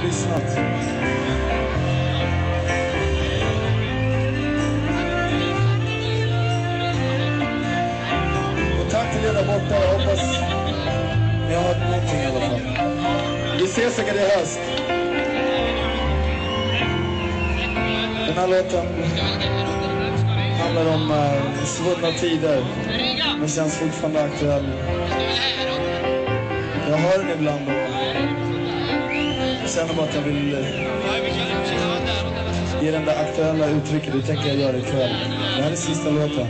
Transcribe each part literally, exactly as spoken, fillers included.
lyssnat. Och tack till er där borta. Jag hoppas ni har hört någonting i alla fall. Vi ses säkert i höst. Den här låten handlar om uh, svunna tider, men känns fortfarande aktuell. Jag hör den ibland och jag känner bara att jag vill uh, ge den där aktuella uttrycket. Det tänker jag göra ikväll. Det här är sista låten.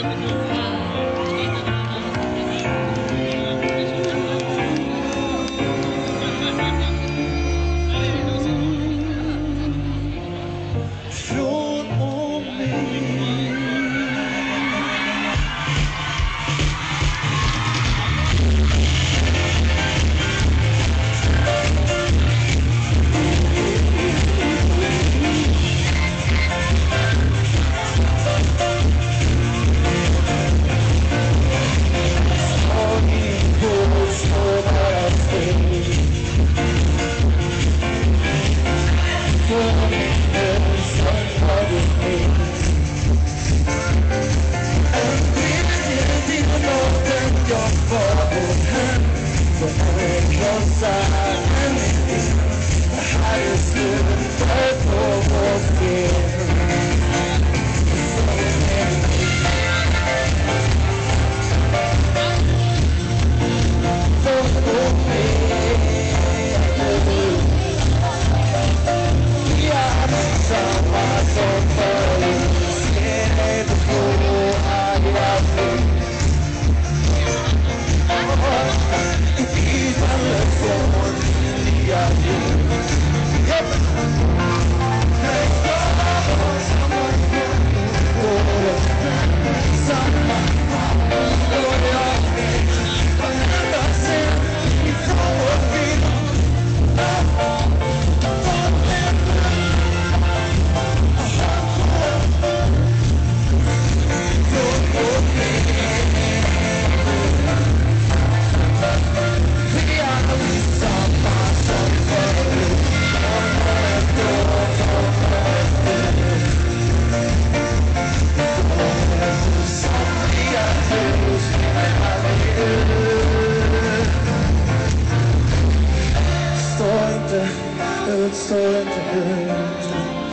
Stå inte ut.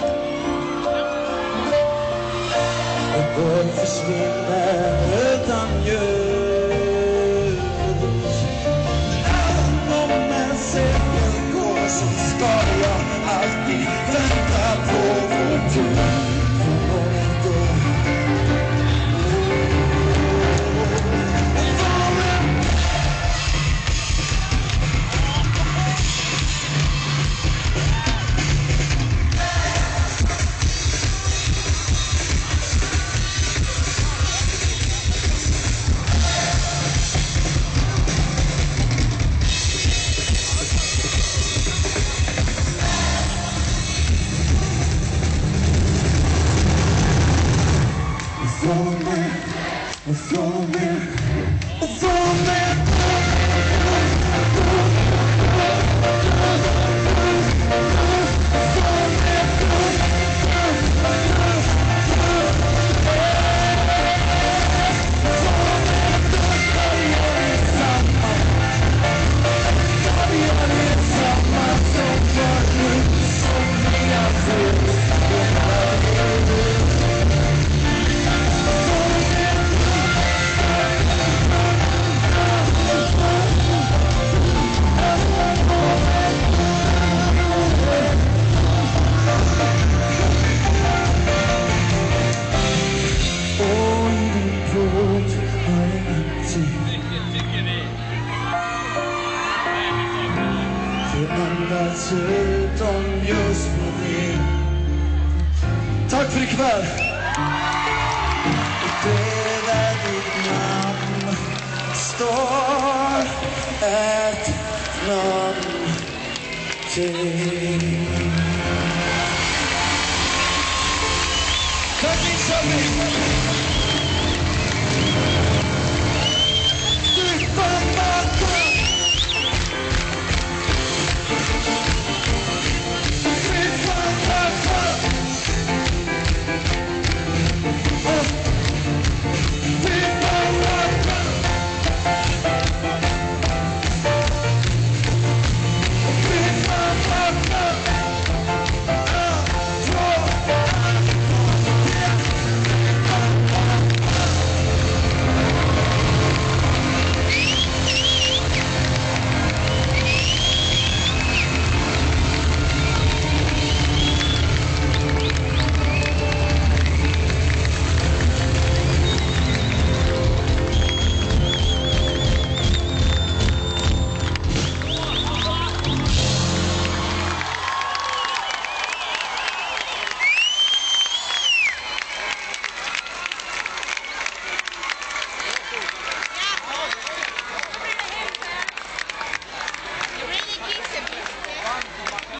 Och går försvinner utan ljus. Även om en seger går så ska jag alltid vänta på vår tur. Från mig, och från mig, och från mig. Andas utom just på dig. Tack för ikväll. Bredvid ditt namn står ett namn till.